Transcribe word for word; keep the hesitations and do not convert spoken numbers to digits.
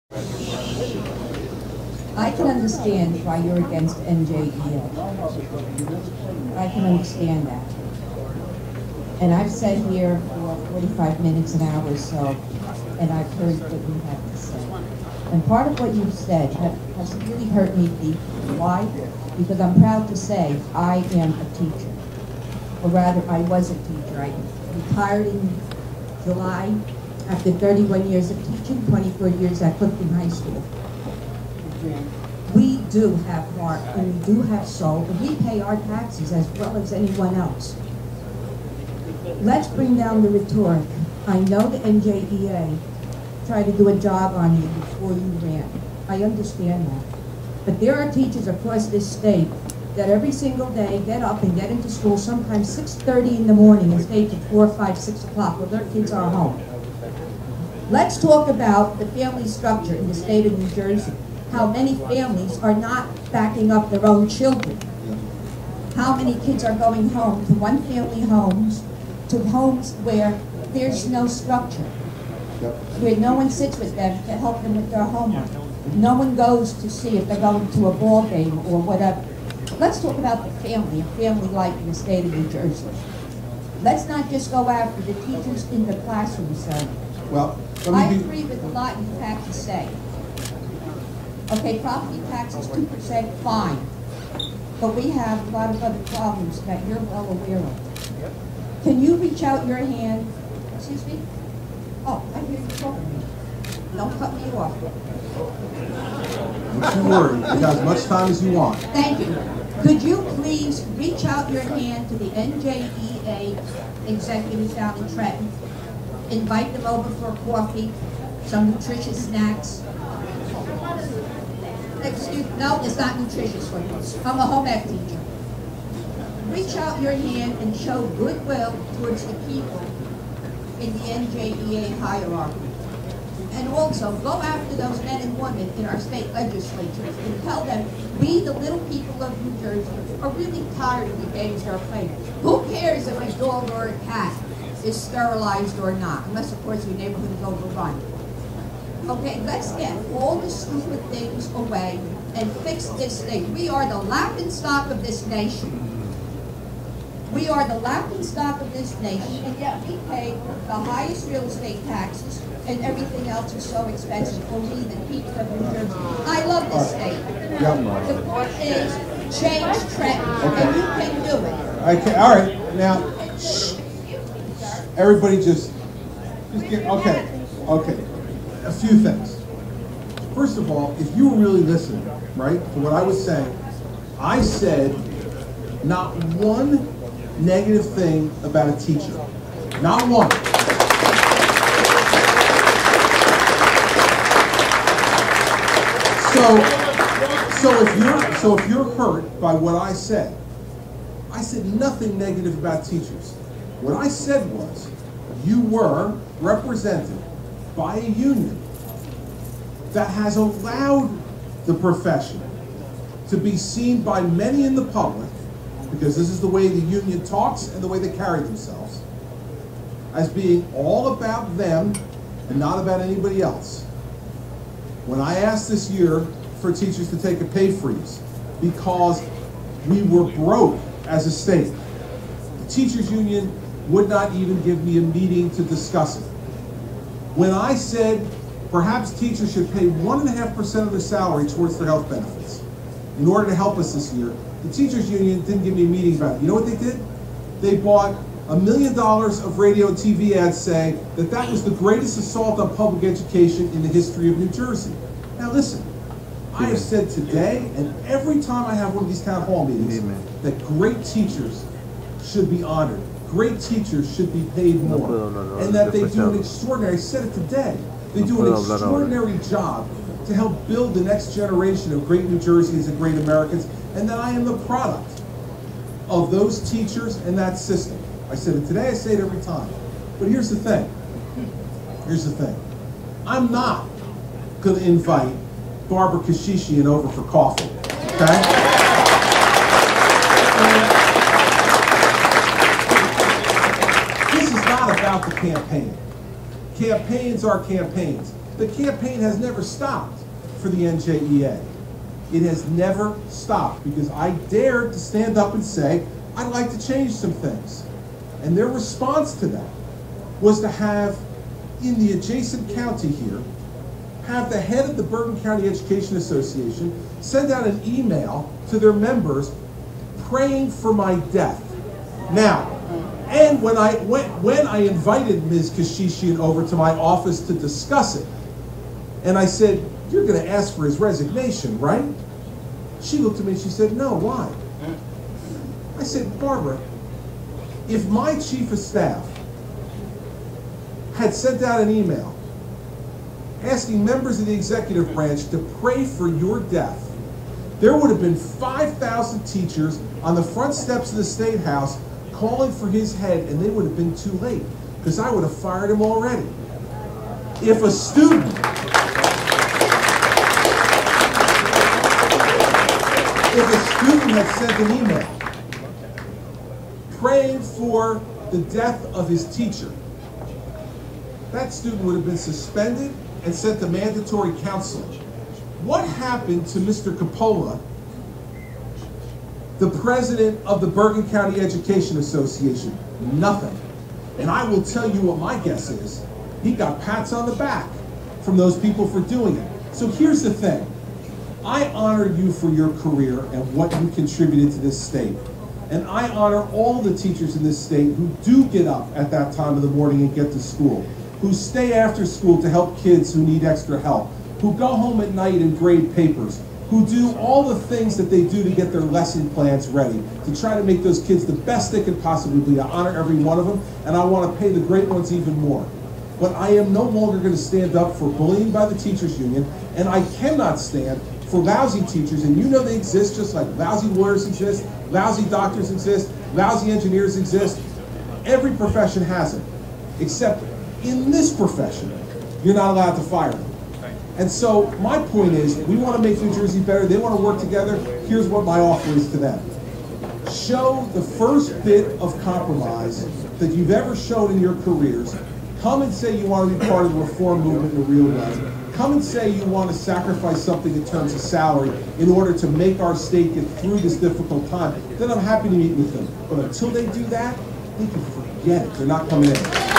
I can understand why you're against N J E A. I can understand that. And I've sat here for forty-five minutes, an hour or so, and I've heard what you have to say. And part of what you've said has really hurt me deeply. Why? Because I'm proud to say I am a teacher. Or rather, I was a teacher. I retired in July after thirty-one years of teaching, twenty-four years at Clifton High School. We do have heart and we do have soul, and we pay our taxes as well as anyone else. Let's bring down the rhetoric. I know the N J E A tried to do a job on you before you ran. I understand that. But there are teachers across this state that every single day get up and get into school, sometimes six thirty in the morning and stay till four, five, six o'clock while their kids are home. Let's talk about the family structure in the state of New Jersey. How many families are not backing up their own children. How many kids are going home to one-family homes, to homes where there's no structure, where no one sits with them to help them with their homework. No one goes to see if they're going to a ball game or whatever. Let's talk about the family, a family life in the state of New Jersey. Let's not just go after the teachers in the classroom, sir. Well, I agree with a lot you have to say. Okay, property taxes, two percent, fine. But we have a lot of other problems that you're well aware of. Can you reach out your hand? Excuse me? Oh, I hear you talking to me. Don't cut me off. Don't you worry. You have as much time as you want. Thank you. Could you please reach out your hand to the N J E A executives down in Trenton? Invite them over for coffee, some nutritious snacks. Excuse me, no, it's not nutritious for you. I'm a home ec teacher. Reach out your hand and show goodwill towards the people in the N J E A hierarchy. And also, go after those men and women in our state legislatures and tell them, we, the little people of New Jersey, are really tired of the games they're playing. Who cares if a dog or a cat is sterilized or not, unless, of course, your neighborhood is overrun. Okay, let's get all the stupid things away and fix this thing. We are the laughing stock of this nation. We are the laughing stock of this nation, and yet we pay the highest real estate taxes, and everything else is so expensive for we, the people of New Jersey. I love this state. The point is, change Trenton, okay. And you can do it. Okay, all right. Now, shh. Everybody just, just get, okay, okay. A few things. First of all, if you were really listening, right, to what I was saying, I said not one negative thing about a teacher. Not one. So, so if you're so if you're hurt by what I said, I said nothing negative about teachers. What I said was, you were represented by a union that has allowed the profession to be seen by many in the public, because this is the way the union talks and the way they carry themselves, as being all about them and not about anybody else. When I asked this year for teachers to take a pay freeze because we were broke as a state, the teachers union would not even give me a meeting to discuss it. When I said perhaps teachers should pay one and a half percent of their salary towards their health benefits in order to help us this year, the teachers union didn't give me a meeting about it. You know what they did? They bought a million dollars of radio and T V ads saying that that was the greatest assault on public education in the history of New Jersey. Now listen, I have said today and every time I have one of these town hall meetings Amen. that great teachers should be honored. Great teachers should be paid more. And that they do an extraordinary, I said it today, they do an extraordinary job to help build the next generation of great New Jerseyans and great Americans, and that I am the product of those teachers and that system. I said it today, I say it every time. But here's the thing. Here's the thing. I'm not going to invite Barbara Kashishian over for coffee, okay? This is not about the campaign. Campaigns are campaigns. the campaign has never stopped for the N J E A. It has never stopped because I dared to stand up and say, I'd like to change some things. And their response to that was to have, in the adjacent county here, have the head of the Bergen County Education Association send out an email to their members praying for my death. Now, and when I, when, when I invited Miz Kashishian over to my office to discuss it, and I said, you're going to ask for his resignation, right? She looked at me and she said, no, why? I said, Barbara, if my chief of staff had sent out an email asking members of the executive branch to pray for your death, there would have been five thousand teachers on the front steps of the State House calling for his head, and they would have been too late, because I would have fired him already. If a student, if a student had sent an email praying for the death of his teacher, that student would have been suspended and sent to mandatory counseling. What happened to Mister Coppola, the president of the Bergen County Education Association? Nothing. And I will tell you what my guess is. He got pats on the back from those people for doing it. So here's the thing. I honor you for your career and what you contributed to this state. And I honor all the teachers in this state who do get up at that time of the morning and get to school, who stay after school to help kids who need extra help, who go home at night and grade papers, who do all the things that they do to get their lesson plans ready, to try to make those kids the best they could possibly be. I honor every one of them, and I want to pay the great ones even more. But I am no longer going to stand up for bullying by the teachers union, and I cannot stand for lousy teachers, and you know they exist just like lousy lawyers exist, lousy doctors exist, lousy engineers exist. Every profession has it, except in this profession, you're not allowed to fire them. And so my point is, we want to make New Jersey better. They want to work together. Here's what my offer is to them. Show the first bit of compromise that you've ever shown in your careers. Come and say you want to be part of the reform movement in a real way. Come and say you want to sacrifice something in terms of salary in order to make our state get through this difficult time. Then I'm happy to meet with them. But until they do that, they can forget it. They're not coming in.